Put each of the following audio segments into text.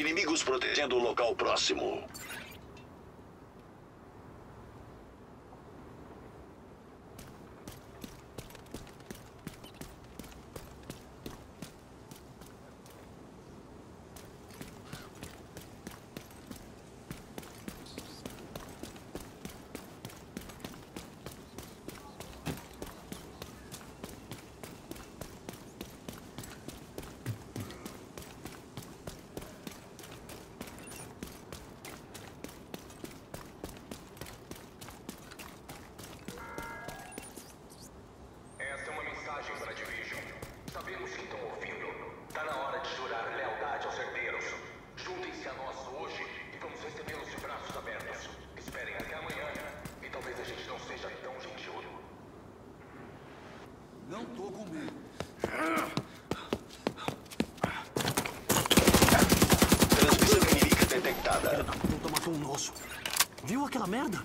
Inimigos protegendo o local próximo. Não tô com medo. Transmissão inimiga detectada. Filha da puta matou um nosso. Viu aquela merda?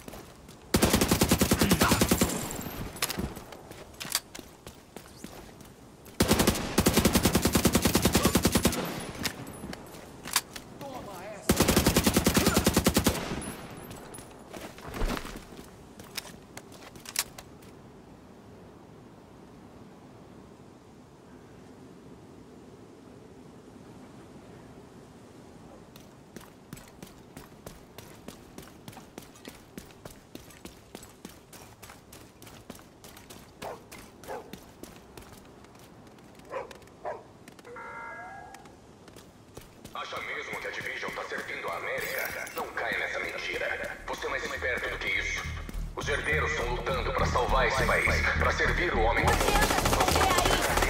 Acha mesmo que a Division tá servindo a América? Não caia nessa mentira. Você é mais esperto do que isso. Os herdeiros estão lutando pra salvar esse país, pra servir o homem comum.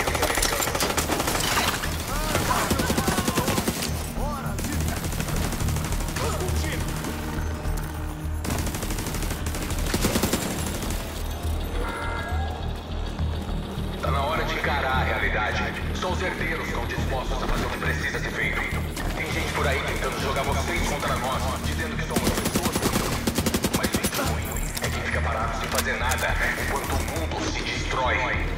Tá na hora de encarar a realidade. Só os herdeiros estão dispostos a fazer o que precisa ser feito. Tem gente por aí tentando jogar vocês contra nós, dizendo que somos pessoas ruins. Mas gente ruim é quem fica parado sem fazer nada enquanto o mundo se destrói.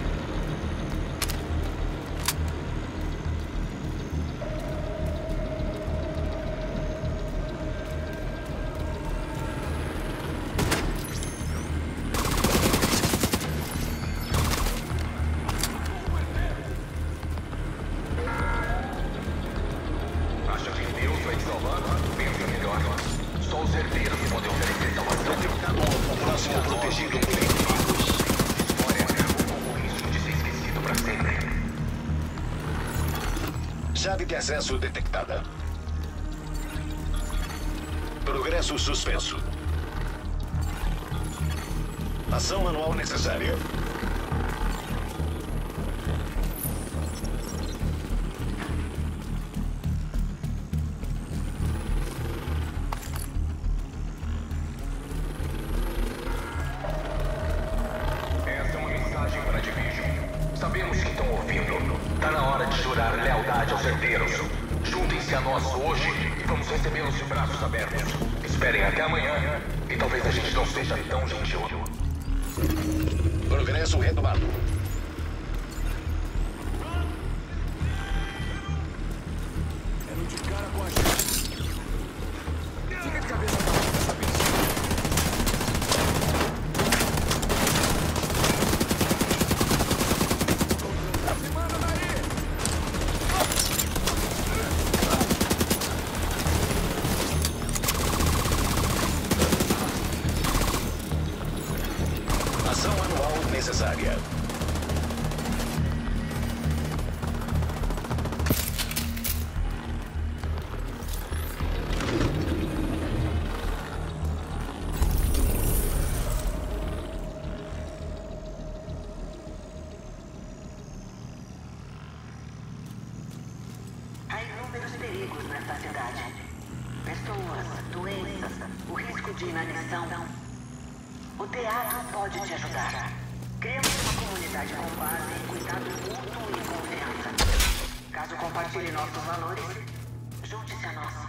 Chave de acesso detectada. Progresso suspenso. Ação manual necessária. Essa é uma mensagem para a Division. Sabemos que estão ouvindo. Tá na hora de jurar lealdade aos herdeiros. Juntem-se a nós hoje e vamos recebê-los de braços abertos. Esperem até amanhã e talvez a gente não seja tão gentil. Progresso retomado. Eram de cara com a gente. Fica de cabeça pra essa bicha. Se manda daí! Ação manual necessária. Há inúmeros perigos nessa cidade. Pessoas, doenças, o risco de inanição. O teatro pode te ajudar. Criamos uma comunidade com base em cuidado mútuo e confiança. Caso compartilhe nossos valores, junte-se a nós.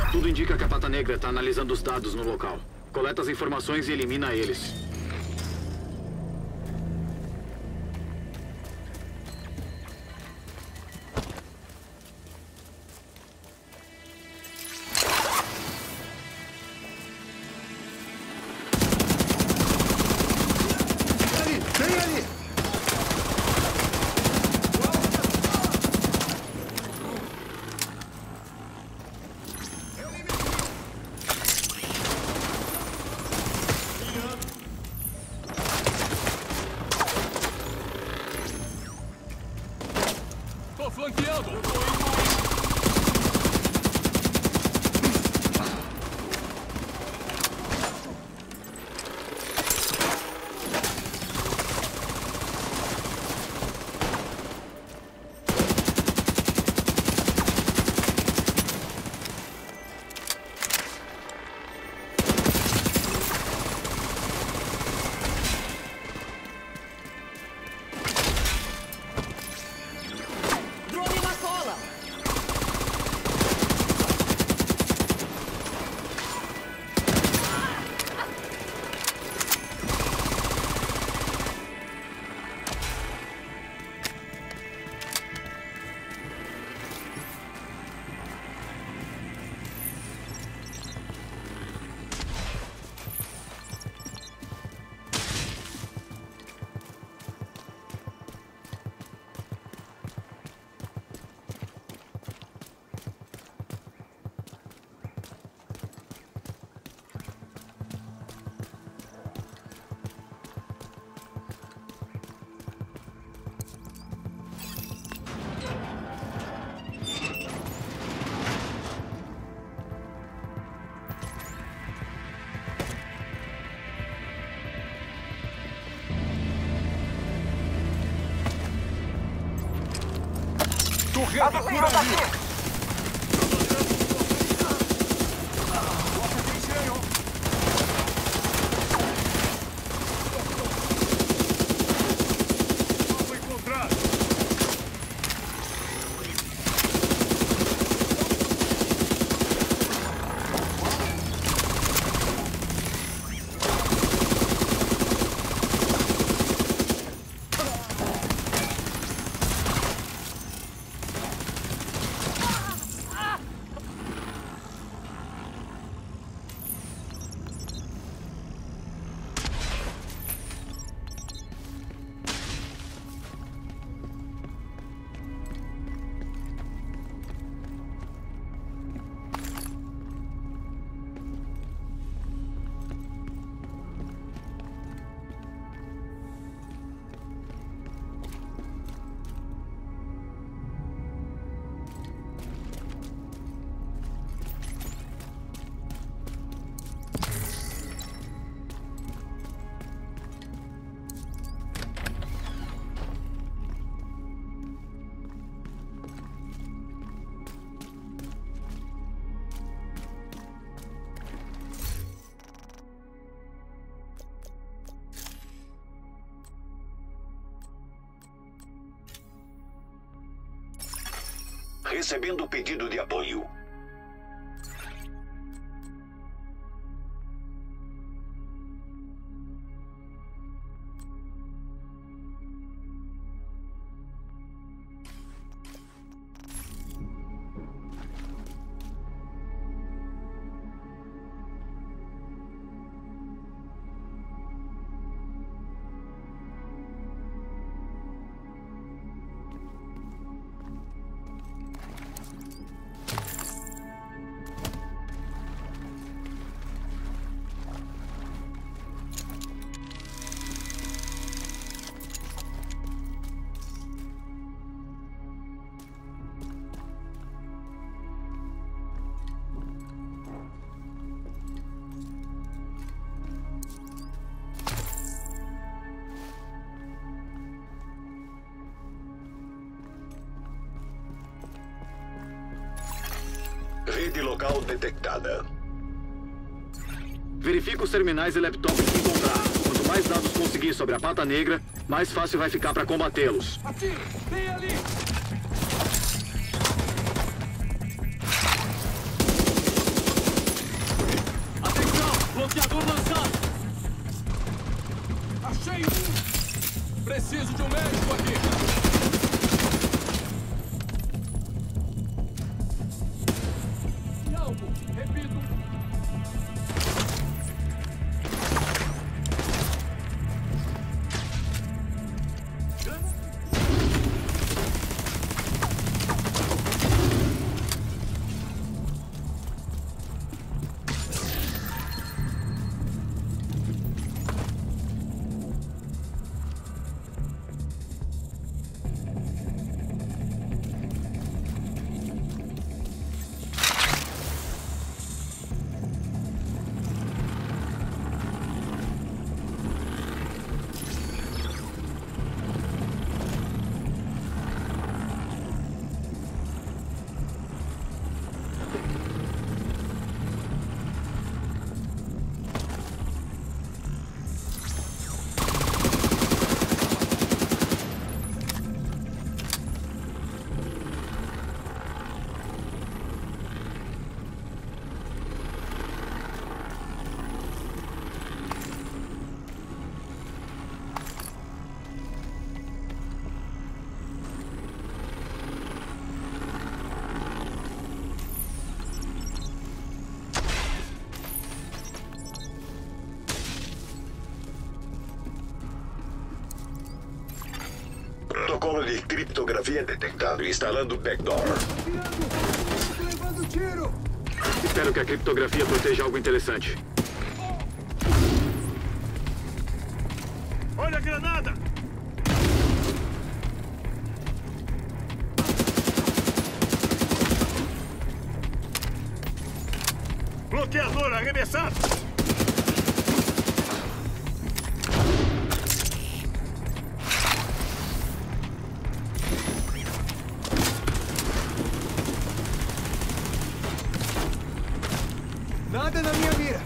Tudo indica que a Pata Negra está analisando os dados no local. Coleta as informações e elimina eles. Tô flanqueando! Drone na cola! Torreta por ali! Alvo encontrado! Recebendo pedido de apoio. Rede local detectada. Verifica os terminais e laptops que encontrar. Quanto mais dados conseguir sobre a Pata Negra, mais fácil vai ficar para combatê-los. Atire! Vem ali! Bloqueador lançado! Achei um! Preciso de um médico aqui! Repito. Protocolo de criptografia detectado. Instalando backdoor. Levando tiro! Espero que a criptografia proteja algo interessante. Olha a granada! Bloqueador arremessado! Nada na minha mira!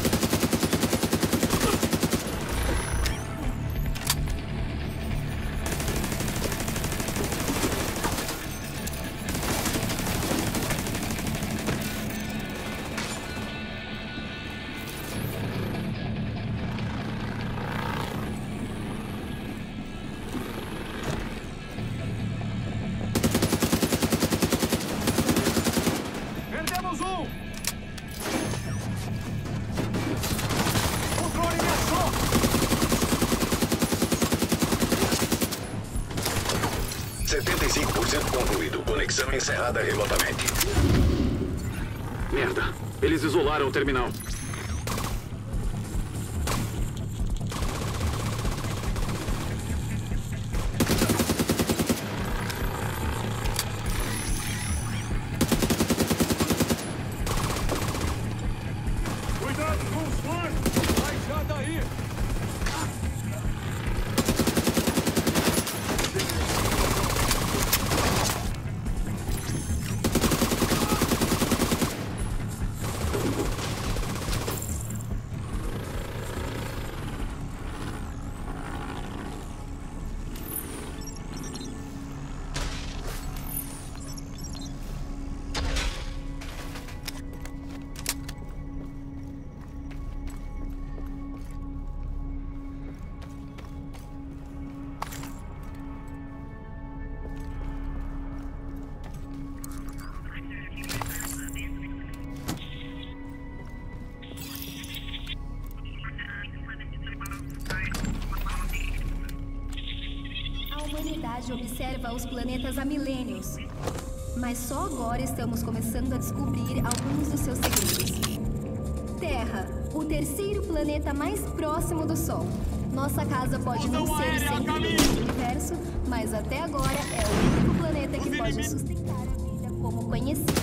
Perdemos um! Controle minha só! 75% concluído. Conexão encerrada remotamente. Merda. Eles isolaram o terminal. Cuidado com os flancos! Sai já daí! A humanidade observa os planetas há milênios, mas só agora estamos começando a descobrir alguns dos seus segredos. Terra, o terceiro planeta mais próximo do Sol. Nossa casa pode não ser o centro do universo, mas até agora é o único planeta que pode sustentar a vida como conhecida.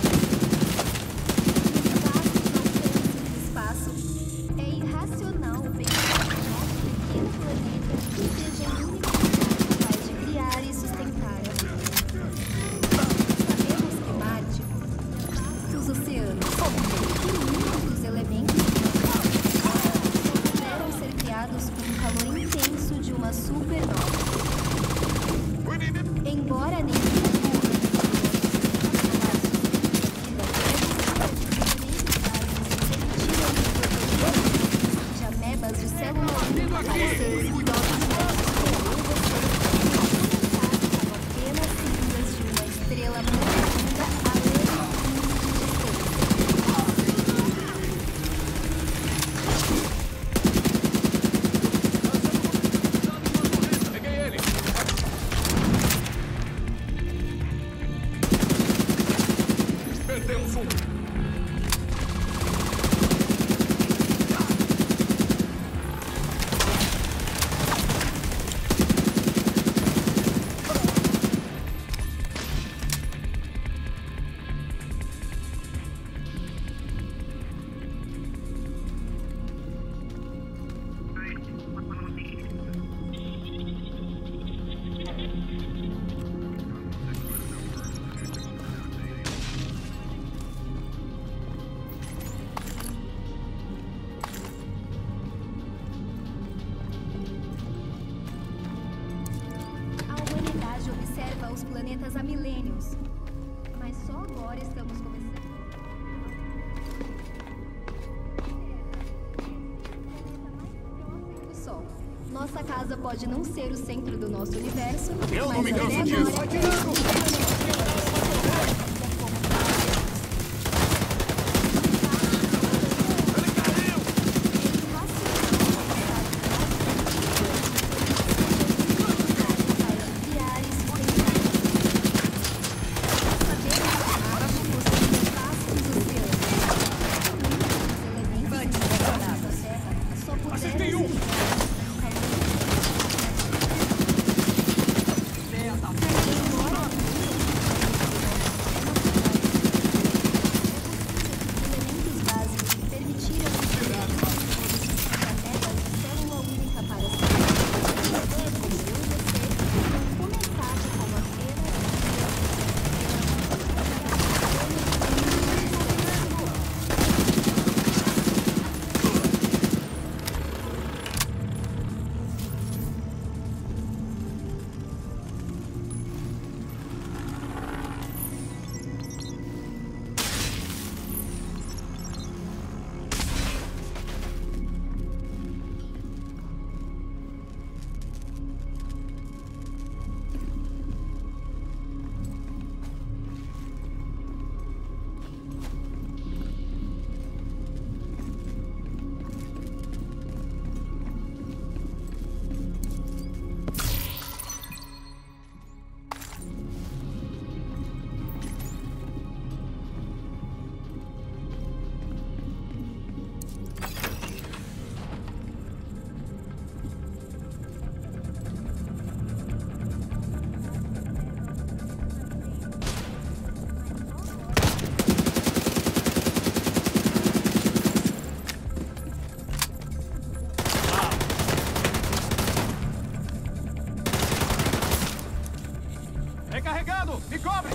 Os vastos alcances do espaço, é irracional pensar que o nosso pequeno planeta seja o único lugar capaz de criar e sustentar a vida. Sabemos que Marte, os oceanos, e muitos elementos puderam ser criados por um calor intenso de uma supernova. Embora nenhum um. Os planetas há milênios. Mas só agora estamos começando. O Sol. Nossa casa pode não ser o centro do nosso universo. Eu não me mas canso até disso. agora- Acertei um. Elementos básicos que permitiram planetas de célula única para ser como eu e você vão começar de como Recarregando! Me cobre!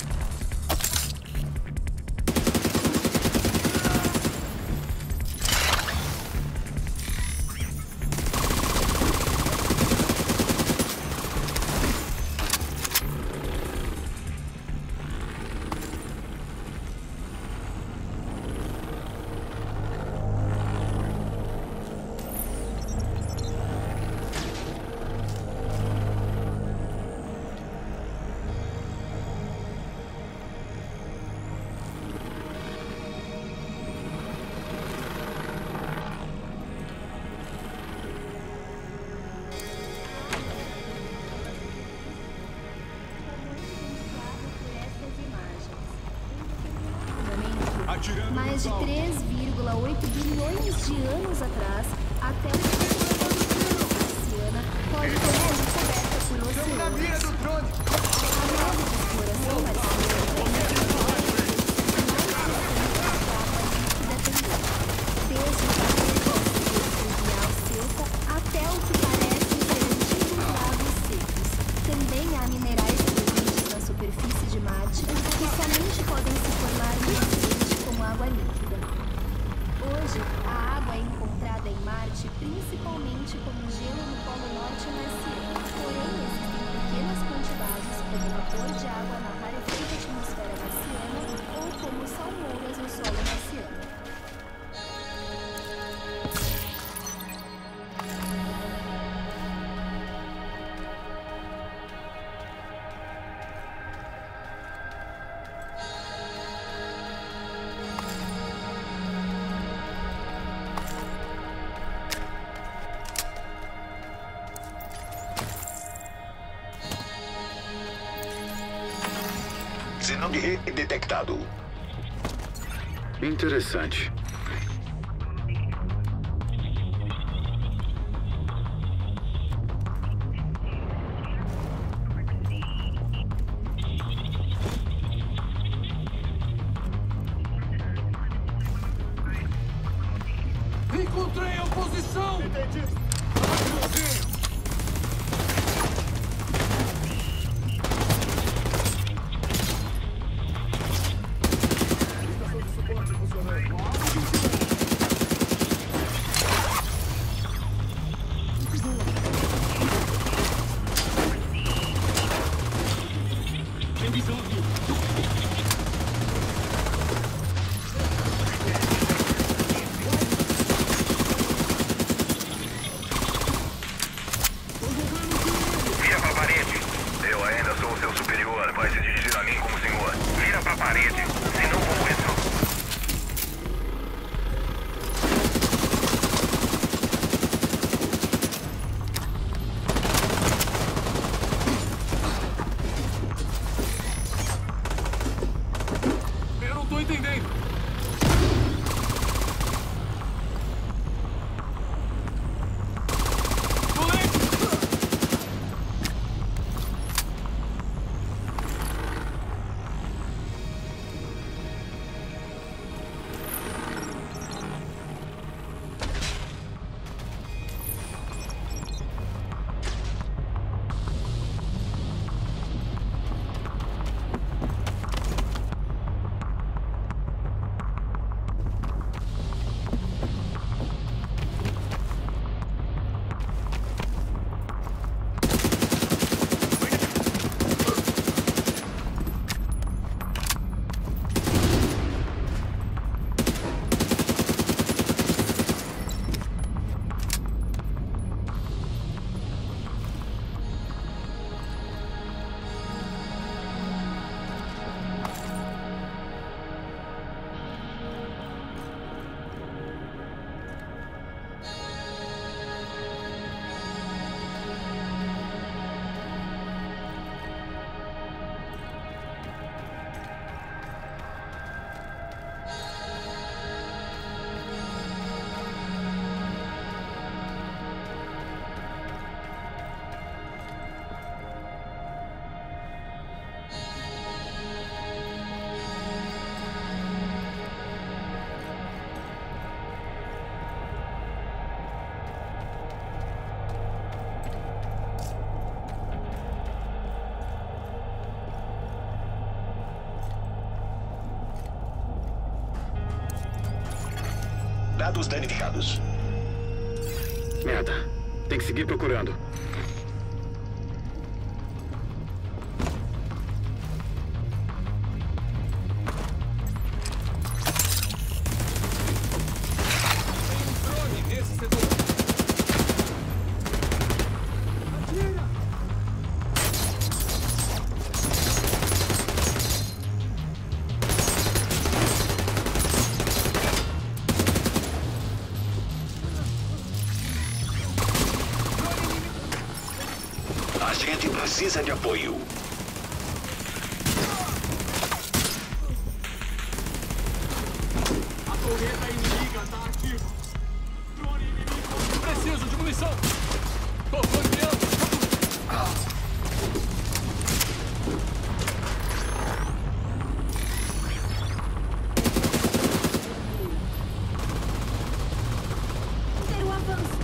mais de 3,8 bilhões de anos atrás, até o oceana pode ter sido coberta por oceanos. A nave de exploração marciana desde a seca até o que parece ser antigos lagos secos. Também há minerais presentes na superfície de Marte que somente podem se formar no ambiente como água líquida. Hoje, a água é encontrada em Marte principalmente como gelo no Polo Norte marciano. Porém, existem pequenas quantidades como vapor de água na rarefeita atmosfera marciana ou como salmouras no solo marciano. Sinal de rede detectado. Interessante. Encontrei a posição! Entendido! Dados danificados. Merda. Tem que seguir procurando. A gente precisa de apoio. A torreta inimiga está ativa. Drone inimigo. Preciso de munição. Tô flanqueando. Ter o avanço.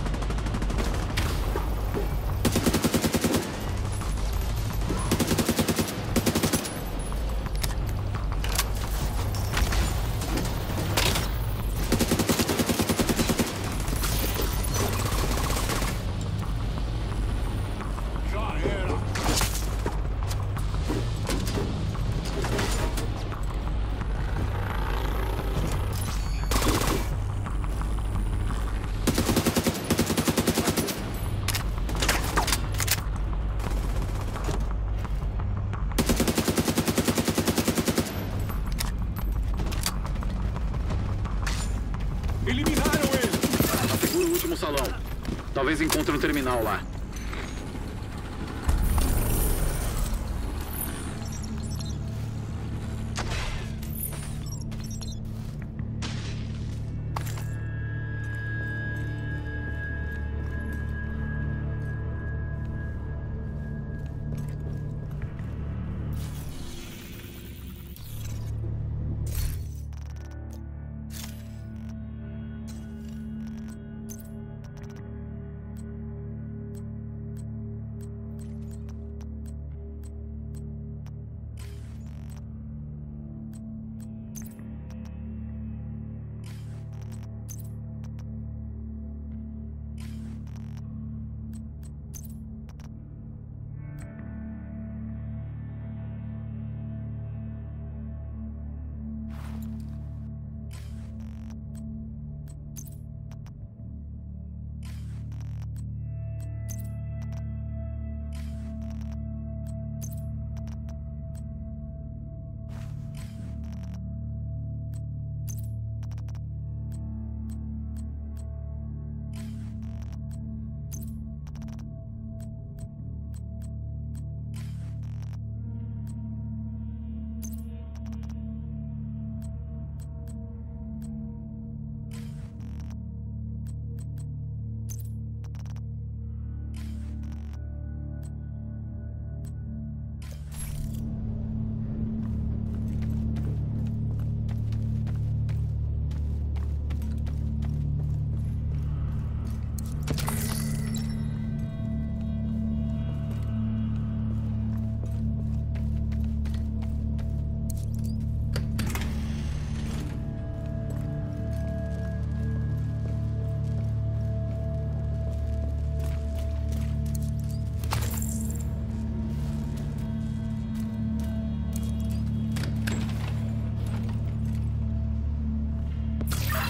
Eliminaram ele! Segura o último salão. Talvez encontre um terminal lá.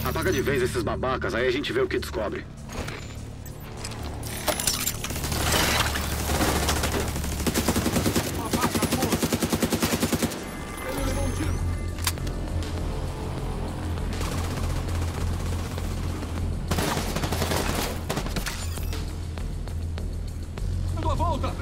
Apaga de vez esses babacas, aí a gente vê o que descobre. Ele levou um tiro. Dando a volta.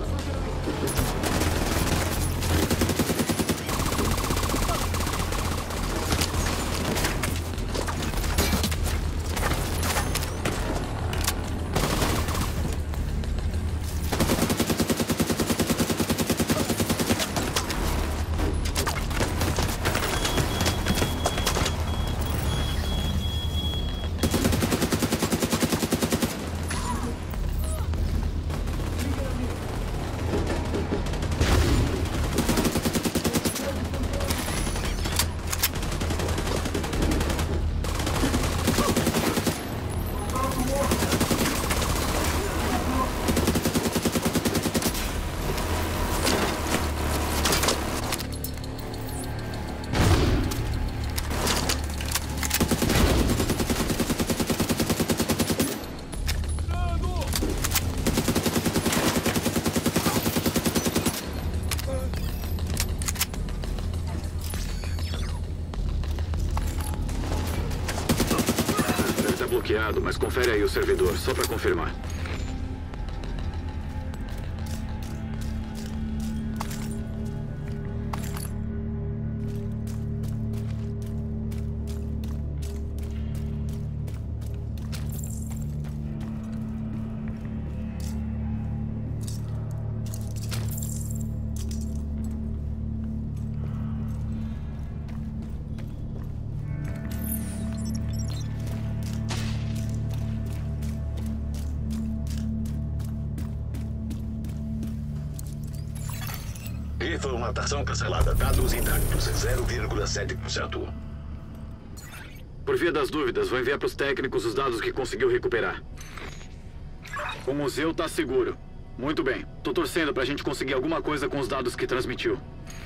Bloqueado, mas confere aí o servidor, só pra confirmar. Informatação cancelada. Dados intactos. 0,7%. Por via das dúvidas, vou enviar pros técnicos os dados que conseguiu recuperar. O museu tá seguro. Muito bem. Tô torcendo pra gente conseguir alguma coisa com os dados que transmitiu.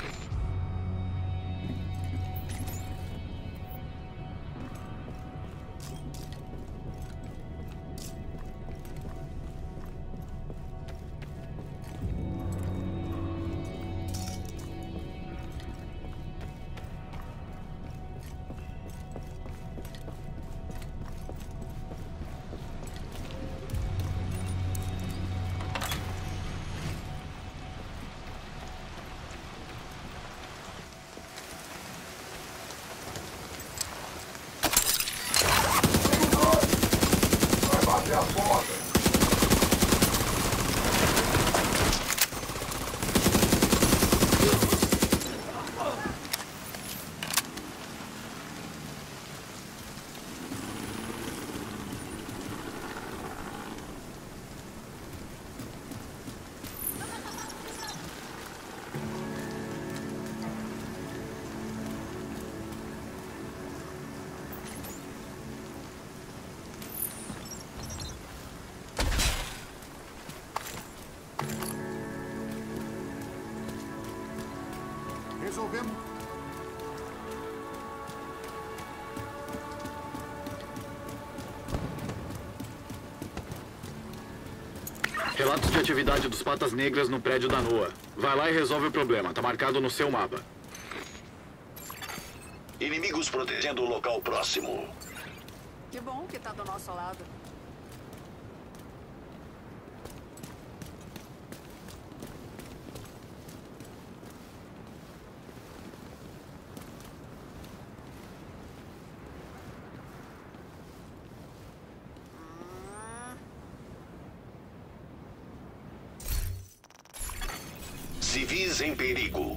Resolvemos. Relatos de atividade dos Patas Negras no prédio da NOAA. Vai lá e resolve o problema. Tá marcado no seu mapa. Inimigos protegendo o local próximo. Que bom que tá do nosso lado. Civis em perigo.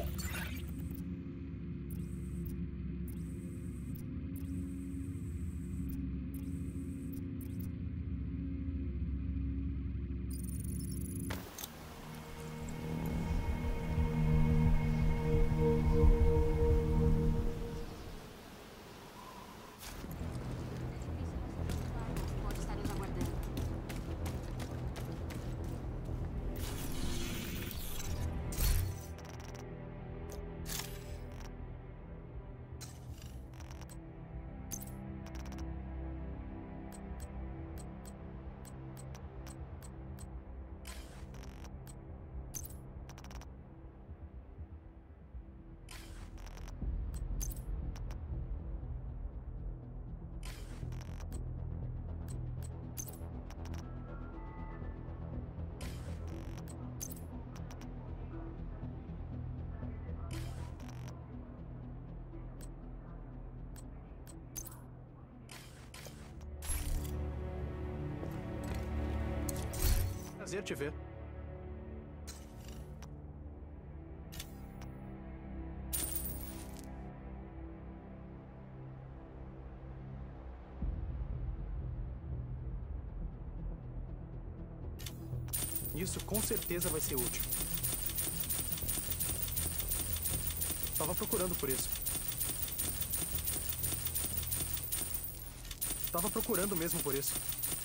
prazer te ver. Isso com certeza vai ser útil. Tava procurando por isso. Tava procurando mesmo por isso.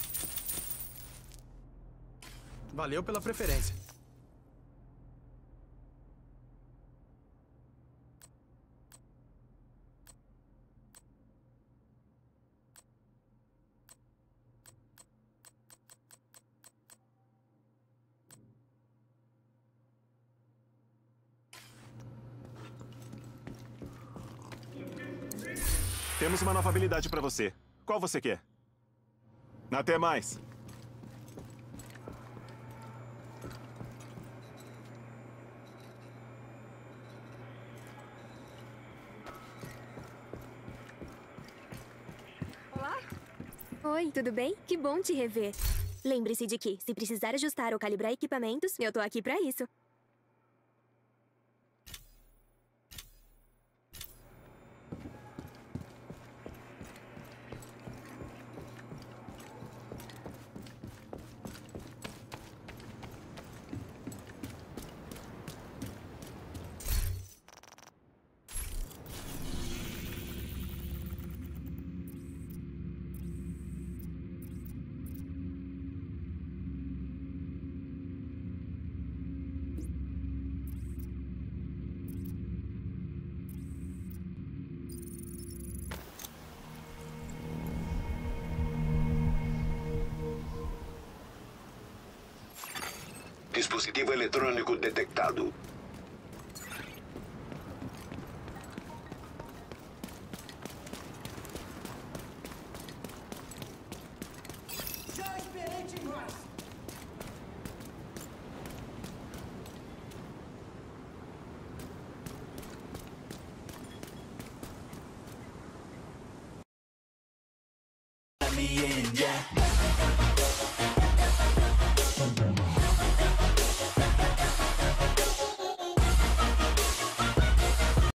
Valeu pela preferência. Temos uma nova habilidade pra você. Qual você quer? Até mais. Olá? Oi, tudo bem? Que bom te rever. Lembre-se de que, se precisar ajustar ou calibrar equipamentos, eu tô aqui pra isso. Dispositivo eletrônico detectado.